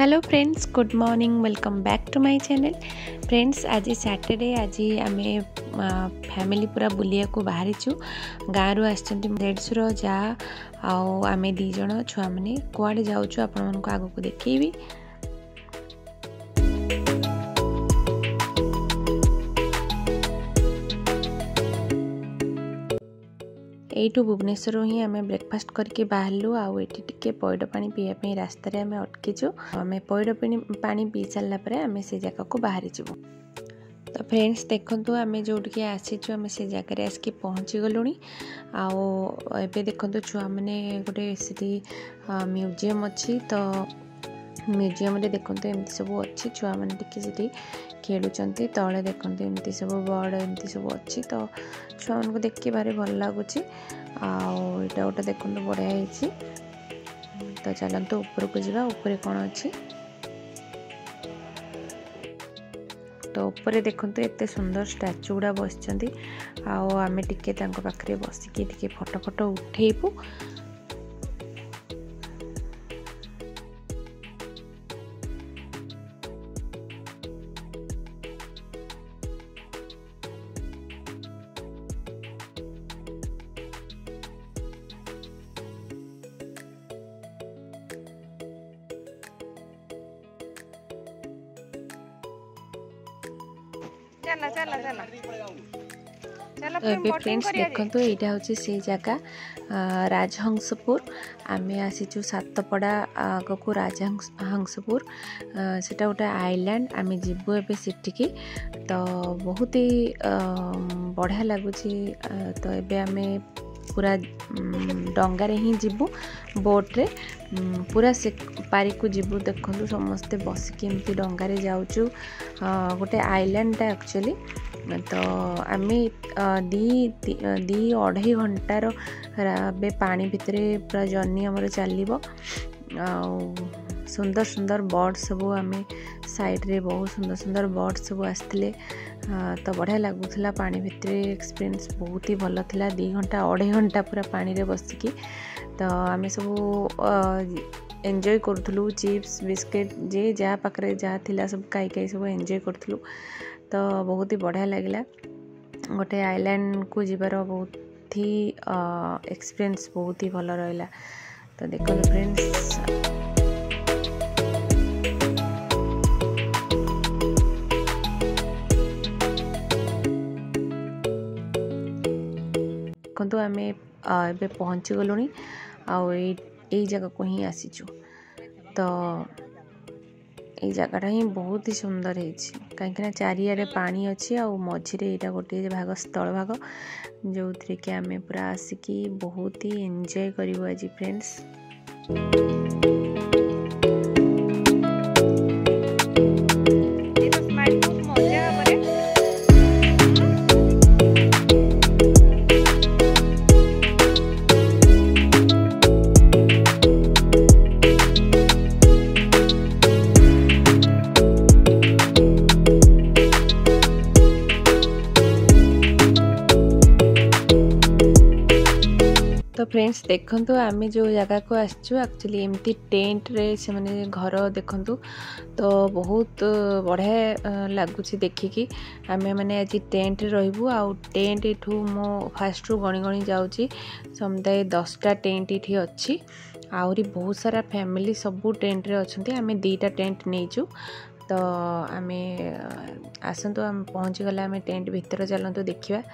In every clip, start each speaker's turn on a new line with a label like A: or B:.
A: Hello friends, good morning, welcome back to my channel. Friends, आज Saturday, आज आम family पूरा बुलिया को बाहरी गाँव आसुर जा आम दीज छुआ मैंने कुआड़े जाऊँ आपण आग को देखी। एठू भुवनेश्वर ही आम ब्रेकफास्ट करके बाहरलु आटे पैड पानी पीवाई रास्त आम अटकीचु। आम पैड पानी पी सारापर आम से जगह को बाहरी जीवु। तो फ्रेंड्स देखु आम जो आसीचु आम से जगह आसिक पहुँची गलुणी। आबे देखु छुआ मैंने गोटे से म्यूजियम अच्छी। तो म्यूजियम रे देखु एमती सब अच्छी, छुआ मैंने टी खेलुंट तले देखते एमती सब बर्ड एमती सब अच्छी। तो छुआ मान को देखिए भारी भल लगुच। आटा गोटे देखु बढ़िया है। तो चलते ऊपर को जावा, ऊपर कौन अच्छी। तो ऊपर देखु एत सुंदर स्टैचू गुड़ा बस आम टे पाखे बसिकी फोटो फोटो उठेबू। तो फ्रेंड्स देखो यहाँ हूँ से जगह राजहंसपुर। आम आसीचु सातपड़ा आगक राजहंसपुर। सेटा गोटे आइलैंड, आम जीवु एबे सेटिकी। तो बहुत ही बढ़िया लगुच। तो एबे आम पूरा डंगारे ही जीवु, बोट्रे पूरा से पारी को जीवु। देखु समस्ते बसिकी एमती डंगारे जाऊचु। गोटे आइलैंड एक्चुअली। तो आम दी अढ़ाई घंटार पानी भितर पूरा जर्नी आमर चलो। सुंदर सुंदर बर्ड सब आम साइड रे बहुत सुंदर सुंदर बर्ड सब आसते। तो बढ़िया लगुला पानी भितर। एक्सपीरियंस बहुत ही भल था। 2 घंटा अढ़ाई घंटा पूरा पानी रे बसिकी। तो आम सब एंजॉय करूँ। चिप्स बिस्किट जे जहाँ पाखे जहाँ थिला सब खाई सब एंजॉय करूँ। तो बहुत ही बढ़िया लगिला। गोटे आइलैंड को जीवार बहुत ही एक्सपीरियंस बहुत ही भल रहा। तो देखो फ्रेंड्स, देखो आम एबे पहुँची गलुणी। आई जगह को ही आसीचु। तो ये जगहटा ही बहुत ही सुंदर है, कहीं चारियाडे पानी अच्छी। आ मझिरे यहाँ गोटे भाग स्थल भाग जो थी कि आम पूरा आसिकी बहुत ही एंजॉय करूँ आज फ्रेंड्स। तो फ्रेंड्स देखंतु आम जो जगह को आसचु एक्चुअली एमती टेंट रे से माने घर देखंतु। तो बहुत बढ़िया लगुच देखिकी। आम मैंने आज टेंट रहिबु। आ टेंट एठू मो फास्ट रु गणी गणी जाउची समुदाय 10टा टेंट इठी अच्छी। आउरी बहुत सारा फैमिली सबू टेंट रे अछंती। आम 2टा टेंट नेइचु। तो आम आसंतु आम पहुँची गला आम टेंट भितर चलंतु देखिबा।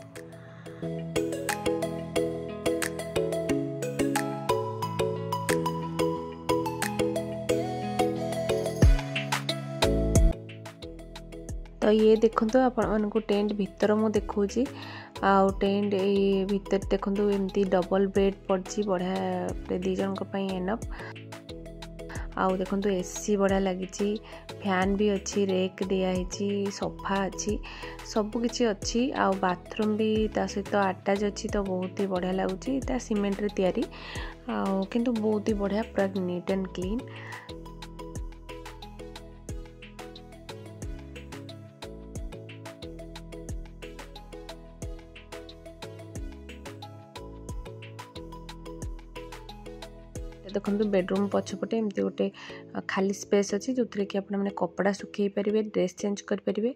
A: तो ये देखो आपण को टेंट भितर मु देखौची। आउ टेंट ये भितर देखो एमती डबल बेड पड़ी बढ़िया 2 जन एनफ। आउ देखो एसी बढ़िया लगी, फैन भी अच्छी, रेक दिखाई, सोफा अच्छी, सबकि अच्छी। आउ बाथरूम भी ता सहित अटैच अच्छी। तो बहुत ही बढ़िया लगुच। सीमेंट रे तैयारी किंतु बहुत ही बढ़िया, पूरा नीट एंड क्लीन। देखो बेडरूम पछपटे एमती गोटे खाली स्पेस अच्छी जो थी कि आपने कपड़ा सुखई पारे, ड्रेस चेंज करें।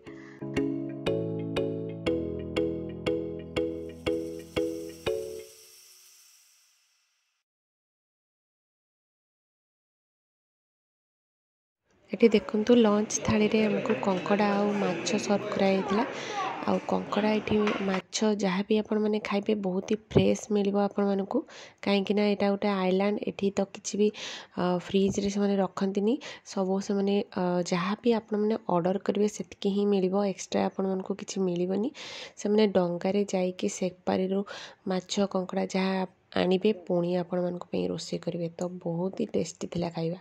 A: ये देखु लंच थाली रे हमको कंकड़ा आउ माछ सर्व कराइला। आउ कंकड़ा ये माछ जहाँ भी आपण मैंने खाइबे बहुत ही फ्रेश मिल आपण मानक, कहीं यहाँ गोटे आइलैंड एठी तो किसी भी फ्रिज रे से रखती सब से मैंने जहाँ भी आपण मैंने ऑर्डर करेंगे सेटिकी ही मिल, एक्सट्रा आपण मानक किसी मिलबनी। से मैंने डंगारे जाइए सेपारी माछ कंकड़ा जहाँ आनिबे पुणी आपण मानक रोषे करेंगे, तो बहुत ही टेस्टी थिला खाइबा।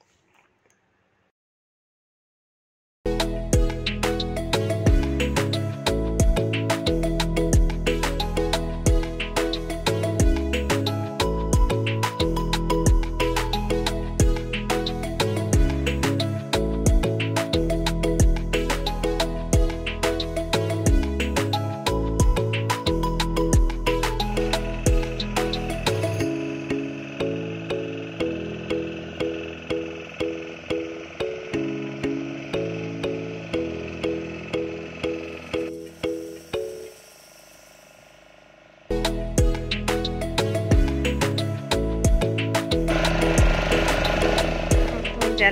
A: चल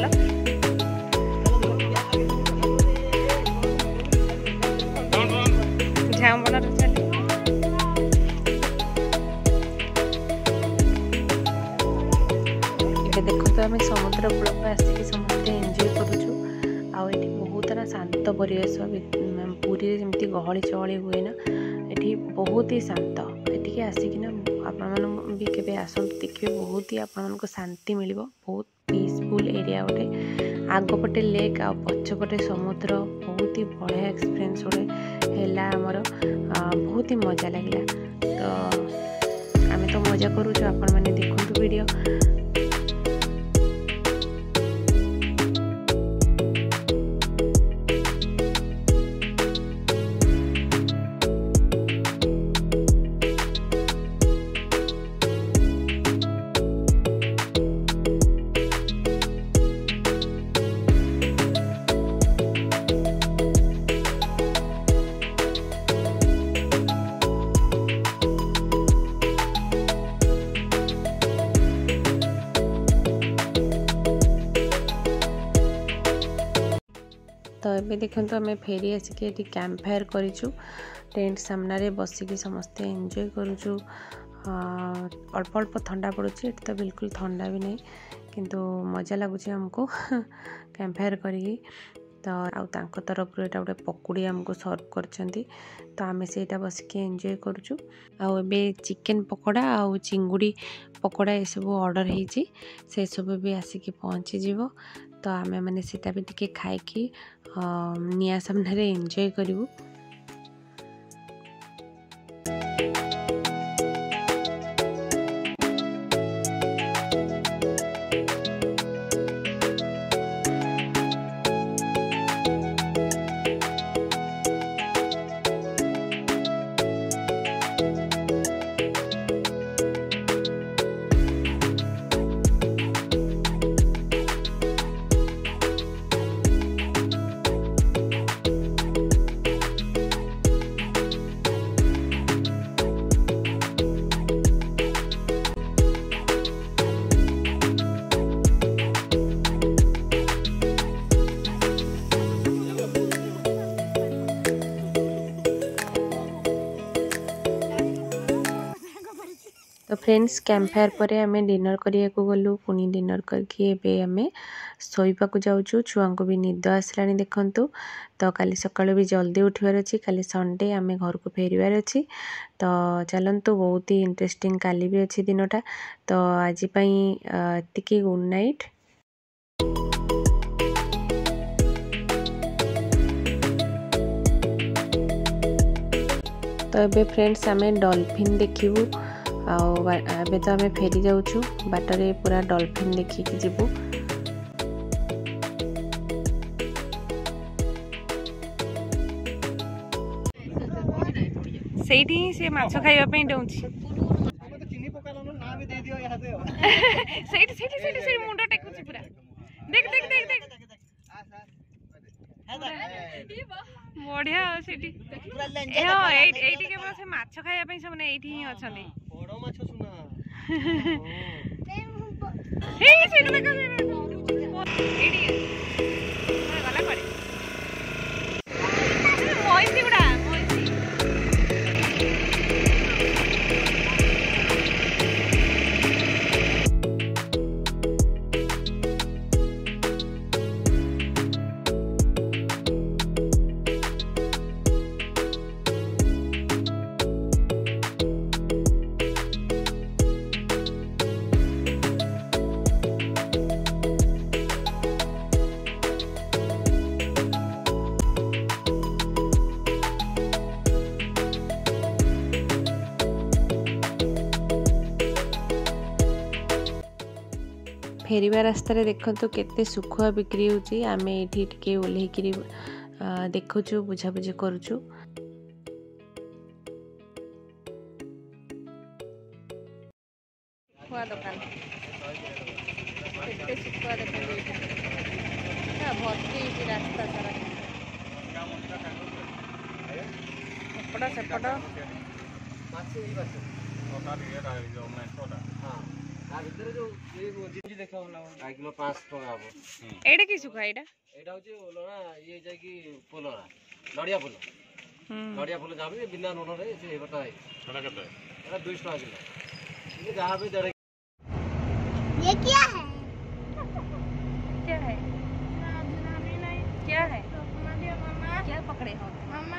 A: झांबन चल देखो तो आम समुद्र कूल को आसिक समस्त एंजॉय करुचु। आठी बहुत ना शांत परिवेश, पुरी जमी गहली चहली हुए ना, ये बहुत ही शांत। ये आसिकिना आपण भी केबे आसंतु देखिए, बहुत ही आपण शांति मिल, बहुत पीसफुल एरिया गोटे। आगपटे लेक आ पछपटे समुद्र, बहुत ही बढ़िया एक्सपीरियंस गोटे है आमर, बहुत ही मजा लगे। तो आम तो मजा करूँ, आपण मैंने देखु वीडियो। तो ये देखो आम फेरी आसिक ये कैंप फायर करूँ, टेंट सामने बसिकी समस्ते एंजॉय करूँ। अल्प अल्प ठंडा पड़े, ये तो बिल्कुल ठंडा भी नहीं, किंतु मजा लगुच हमको कैंप फायर करी। तो आउ तरफ एटा गोटे पकुड़ी आमको सर्व करछंती, तो आम से बसिक एंजॉय करूँ। आउ एबे चिकेन पकोड़ा आउ चिंगुड़ी पकोड़ा ये सब ऑर्डर होइछि, से सब भी आसिक पहुँची जीवो। तो आमे माने सेटा भी टिके खाइकी निया सामने एंजॉय करूँ। तो फ्रेंड्स कैंप फायर पर आम डिनर करिया को गलु, पुणी डिनर करके एबे आमे सोइबा को जाउछु। छुआ को भी निद आसलानी देखंतु। तो काली सकाळ भी जल्दी उठिबार अछि, काली संडे आमे घर को फेरिबार अछि। तो चलंतु, बहुत ही इंटरेस्टिंग काली भी अछि दिनटा। तो आज पई एतिकी, गुड नाइट। तो एबे फ्रेंड्स आमे डॉल्फिन देखिबू। आबे तो आमे फेरी जाउछु, बाटरे पूरा डॉल्फिन देखिकी जीवु। सेठी से माछ खाइबा पई डौछि। ସେଇଠି ସେଇଠି ସେଇଠି ସେଇଠି ମୁଣ୍ଡ ଟେକୁଛି ପୁରା। ଦେଖ ଦେଖ ଦେଖ ଦେଖ ବଢିଆ ସେଇଠି। ଏଇଠି କେବଳ ସେ ମାଛ ଖାଇବା ପାଇଁ ସେମାନେ ଏଇଠି ହିଁ ଅଛନ୍ତି। ଗଲା ପରେ ମଇଁଷି ଗୁଡା फेरिबा रास्ता देखो केते सुखुआ बिक्री होची। आमे एठी टिके ओल्हेकिरी देखुछु बुझाबुझी करूछु। सुखुआ दुकान केते सुखुआ देखो ना भर्ती रास्ता सारा सेपट सेपट एटा की सुखा एटा
B: एटा होची ओलोना ये जाकी पोलोना नडिया पोलो नडिया पोलो जाबे बिना नोन रे से बता है एटा कते एटा 200 टका किलो ये जहां पे दड़े।
C: ये क्या है
A: क्या है क्या है
C: मामा
A: क्या पकड़े हो
C: मामा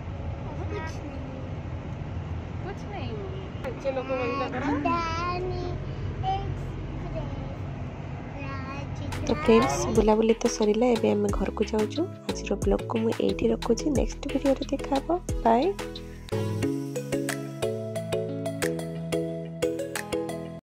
A: कुछ नहीं
B: अच्छे लोग वही करा।
A: तो फ्रेंड्स बुलाबुली तो सरिला एबे हम घर को जाऊँ। आज ब्लॉग को मुझे रखुची। नेक्स्ट वीडियो देखा बाय।